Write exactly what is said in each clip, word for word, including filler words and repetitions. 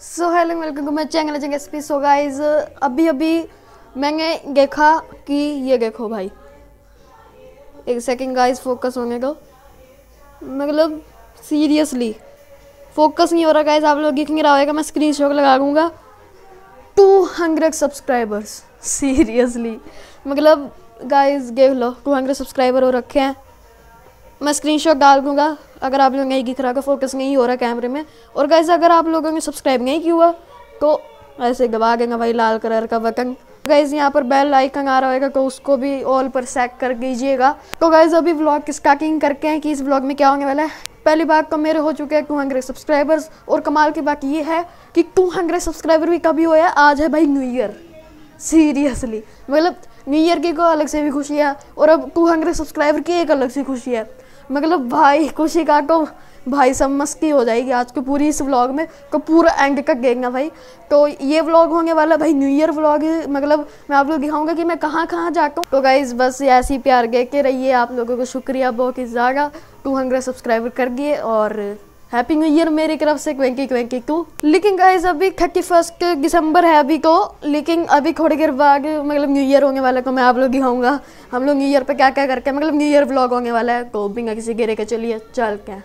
So hello welcome to my channel S P. So guys अभी अभी मैंने देखा कि ये देखो भाई, एक सेकंड गाइज फोकस होने को, मतलब सीरियसली फोकस नहीं हो रहा गाइज। आप लोग दिख नहीं रहा होगा, मैं स्क्रीन शॉट लगा दूँगा। टू हंड्रेड सब्सक्राइबर्स सीरियसली, मतलब गाइज देख लो, टू हंड्रेड सब्सक्राइबर हो रखे हैं। मैं स्क्रीनशॉट डाल दूँगा अगर आप लोग नहीं दिख रहा, का फोकस नहीं हो रहा कैमरे में। और गाइस अगर आप लोगों ने सब्सक्राइब नहीं किया हुआ तो ऐसे दबा देंगे भाई लाल कलर का बटन। गाइस यहाँ पर बेल आइकन आ रहा होगा तो उसको भी ऑल पर सेट कर दीजिएगा। तो गाइस अभी व्लॉग की स्टार्टिंग करके हैं कि इस व्लॉग में क्या होने वाला है। पहली बात तो मेरे हो चुके हैं टू हंड्रेड सब्सक्राइबर्स, और कमाल की बात ये है कि टू हंड्रेड सब्सक्राइबर भी कभी हुआ है, आज है भाई न्यू ईयर। सीरियसली मतलब न्यू ईयर की को अलग से भी खुशी है, और अब टू हंड्रेड सब्सक्राइबर की एक अलग से खुशी है। मतलब भाई खुशी का तो भाई सब मस्ती हो जाएगी आज के पूरी इस व्लॉग में, तो पूरा एंड तक देगा भाई। तो ये व्लॉग होने वाला भाई न्यू ईयर व्लॉग है, मतलब मैं आप लोग दिखाऊंगा कि मैं कहाँ कहाँ जाता हूँ। तो गाइज बस ऐसे ही प्यार दे के रहिए, आप लोगों को शुक्रिया बहुत ही ज़्यादा, टू हंड्रेड सब्सक्राइबर कर दिए और हैप्पी न्यू ईयर मेरी तरफ से ट्वेंटी ट्वेंटी टू। लेकिन गाइज अभी थर्टी फर्स्ट दिसंबर है अभी तो, लेकिन अभी थोड़ी देर बाद मतलब न्यू ईयर होने वाला है, तो मैं आप लोग दिखाऊंगा हम लोग न्यू ईयर पे क्या क्या करके, मतलब न्यू ईयर व्लॉग होने वाला है। तो बिना किसी गिरे के चलिए चल के।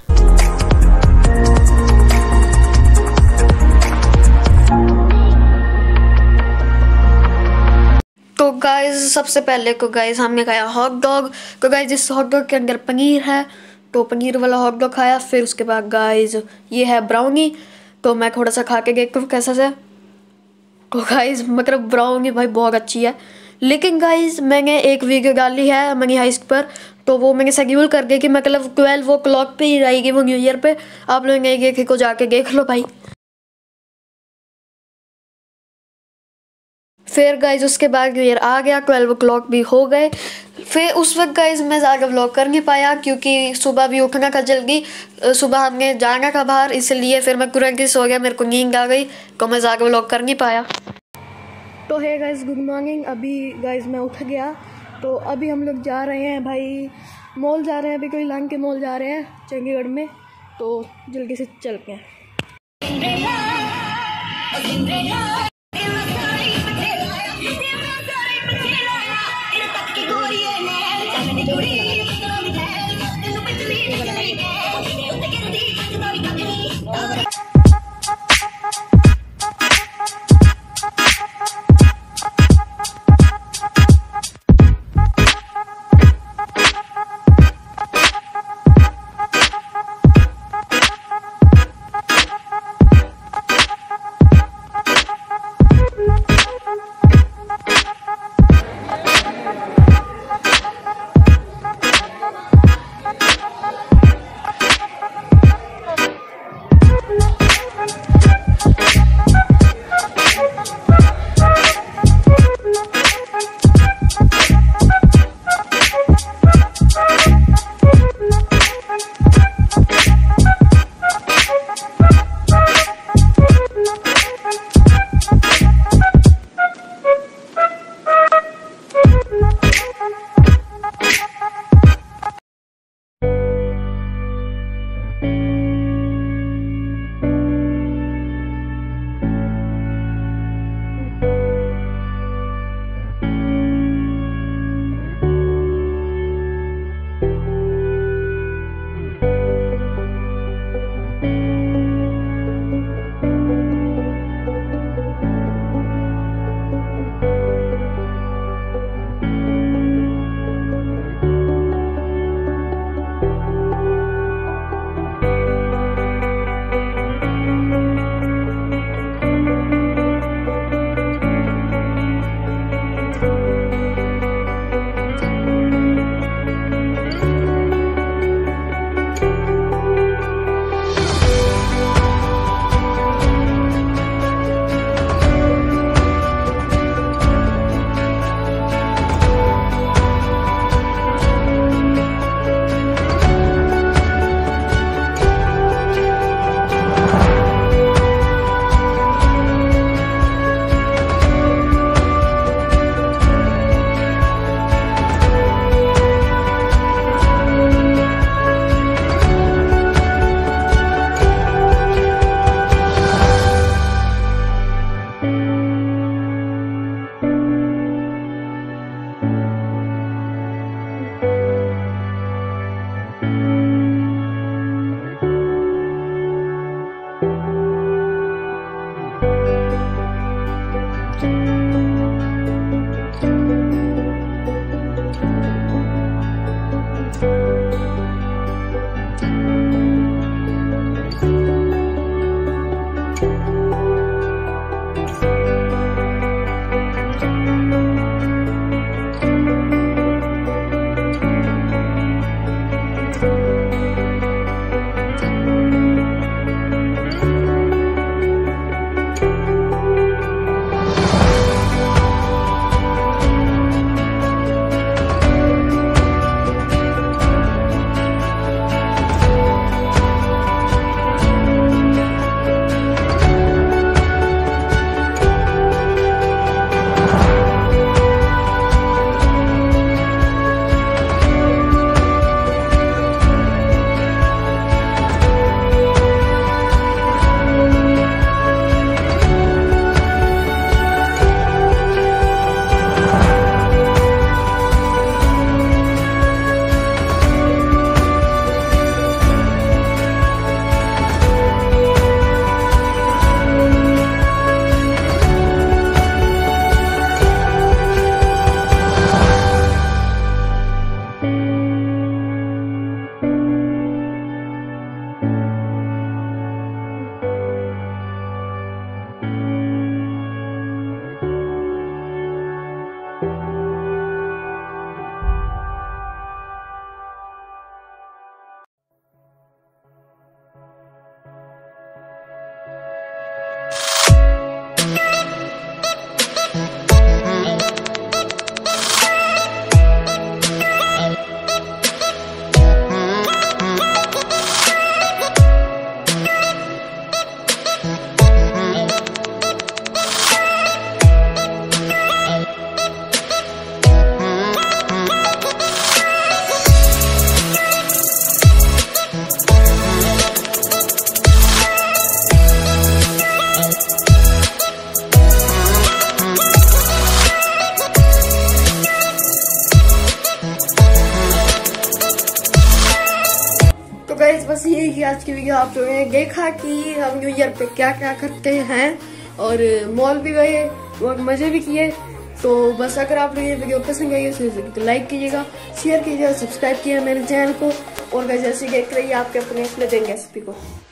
तो गाइज सबसे पहले को गाइज हमने खाया हॉट डॉग। तो गाइज इस हॉट डॉग के अंदर पनीर है, तो पनीर वाला हॉट डॉग खाया। फिर उसके बाद गाइज ये है ब्राउनी, तो मैं थोड़ा सा खा के देखता हूँ कैसा से। तो गाइज मतलब ब्राउनी भाई बहुत अच्छी है, लेकिन गाइज मैंने एक वीडियो डाली है मनी हाइस्ट पर, तो वो मैंने शेड्यूल कर दिया कि मतलब ट्वेल्व ओ क्लॉक पर ही रहेगी वो न्यू ईयर पे। आप लोग एक एक को जाके देख लो भाई। फिर गाइज उसके बाद न्यू ईयर आ गया, ट्वेल्व ओ क्लॉक भी हो गए। फिर उस वक्त गाइज मैं ज़्यादा व्लॉग कर नहीं पाया क्योंकि सुबह भी उठना था जल्दी, सुबह हमने जाना था बाहर, इसलिए फिर मैं तुरंत ही सो गया, मेरे को नींद आ गई, तो मैं ज़्यादा व्लॉग कर नहीं पाया। तो है गाइज गुड मॉर्निंग। अभी गाइज मैं उठ गया, तो अभी हम लोग जा रहे हैं भाई मॉल जा रहे हैं, अभी कोई लांग के मॉल जा रहे हैं चंडीगढ़ में, तो जल्दी से चलते हैं। आज की वीडियो आप लोगों ने देखा कि हम न्यू ईयर पे क्या क्या करते हैं, और मॉल भी गए और मजे भी किए। तो बस अगर आप लोगों ये वीडियो पसंद आई तो लाइक कीजिएगा, शेयर कीजिएगा, सब्सक्राइब कीजिएगा मेरे चैनल को, और जैसे देख रही है आपके अपने अपने देंगे एसपी को।